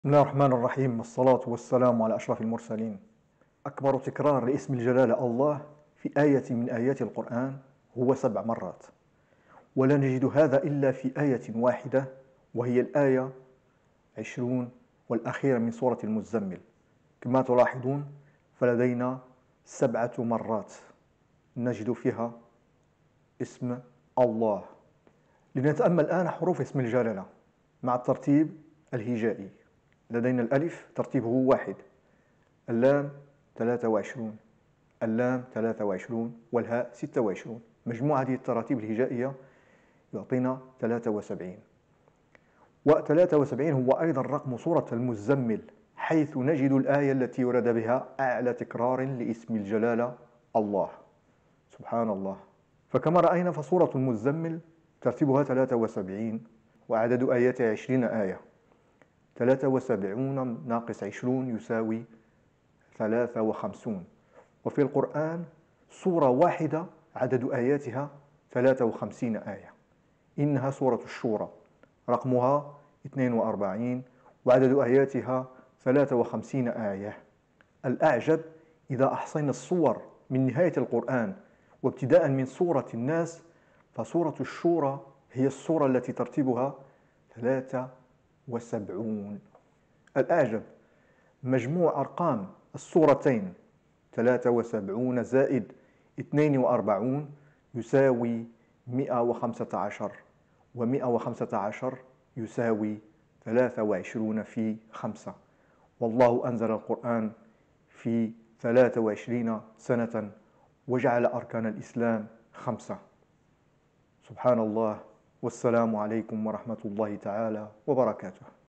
بسم الله الرحمن الرحيم، والصلاة والسلام على أشرف المرسلين. أكبر تكرار لاسم الجلالة الله في آية من آيات القرآن هو 7 مرات، ولا نجد هذا إلا في آية واحدة، وهي الآية 20 والأخيرة من سورة المزمل. كما تلاحظون فلدينا 7 مرات نجد فيها اسم الله. لنتأمل الآن حروف اسم الجلالة مع الترتيب الهجائي. لدينا الألف ترتيبه 1، اللام 23، اللام 23، والهاء 26. مجموع هذه التراتيب الهجائية يعطينا 73. و73 هو أيضا رقم سورة المزمل، حيث نجد الآية التي ورد بها أعلى تكرار لاسم الجلالة الله. سبحان الله. فكما رأينا فسورة المزمل ترتيبها 73، وعدد آياتها 20 آية. 73 ناقص 20 يساوي 53. وفي القرآن سورة واحدة عدد آياتها 53 آية، إنها سورة الشورى، رقمها 42 وعدد آياتها 53 آية. الأعجب إذا أحصينا الصور من نهاية القرآن وابتداء من سورة الناس، فسورة الشورى هي السورة التي ترتيبها 73. الأعجب مجموع أرقام السورتين 73 زائد 42 يساوي 115، و115 يساوي 23 في 5. والله أنزل القرآن في 23 سنة وجعل أركان الإسلام 5. سبحان الله، والسلام عليكم ورحمة الله تعالى وبركاته.